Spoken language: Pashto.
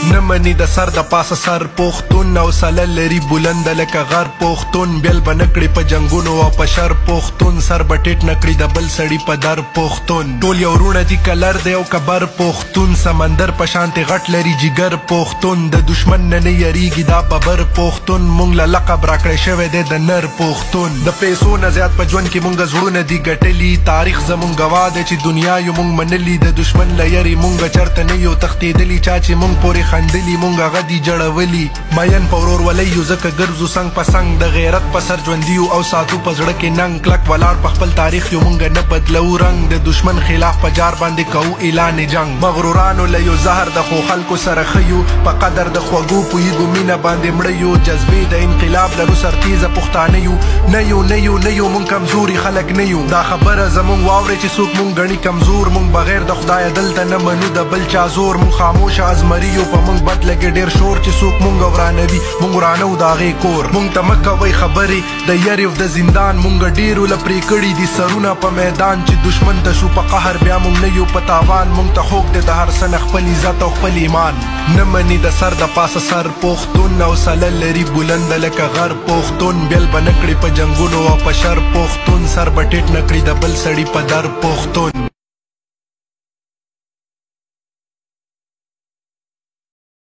نمنی د سر د پاسه سر پښتون او سله لري بلند لکه غر پښتون بیل به نکړي په جنگونو او په شر پښتون سر به ټیټ نکړي د بل سړي په در پښتون ټول یو رونه دي کلر دی او کبر پښتون سمندر په شانتې غټ لري جګر پښتون د دشمن نه نه یریږي دا ببر پښتون مونږ له لقب راکړی شوی دی د نر پښتون د پیسو نه زیات په ژوند کې مونږ زړونه دي ګټلي تاریخ زمونږ ګواه دی چې دنیا یو مونږ منلي د دشمن له یرې مونږ چرته نه یو تښتېدلي چا چې مونږ پورې خندلي مونږ هغه دي جړولي مین په ورورولۍ یو ځکه ګرځو څنګ په څنګ د غیرت په سر ژوندي یو او ساتو په زړه کې ننګ کلک ولاړ په خپل تاریخ یو مونږ نه بدلو رنګ د دشمن خلاف په جار باندې کوو اعلان جنګ مغرورانو له یو زهر د خو خلکو سره ښیو په قدر د خوږو پوهیږو مینه باندې مړه یو جذبې د انقلاب لرو سرتیزه پښتانه یو نه یو نه یو نه یو مونږ کمزوري خلک نه یو دا خبره زمونږ واورئ چې څوک مونږ ګڼي کمزور مونږ بغیر د خدایه دلته نه منو د بل چا زور مونږ خاموشه ازمري یو په مونږ بد لګي ډېر شور چې څوک مونږ ورانوي مونږ ورانو د هغې کور مونږ ته مه کوئ خبرې د یرې او د زندان مونږ ډېرو له پرې کړي دي سرونه په میدان چې دشمن ته شو په قهر بیا مونږ نه یو په تاوان مونږ ته خوږ دی د هر څه نه خپل عزت او خپل ایمان نه مني د سر د پاسه سر پښتون او سله لري بلنده لکه غر پښتون بیل به نه کړي په جنګونو او په شر پښتون سر به ټیټ نه کړي د بل سړي په در پښتون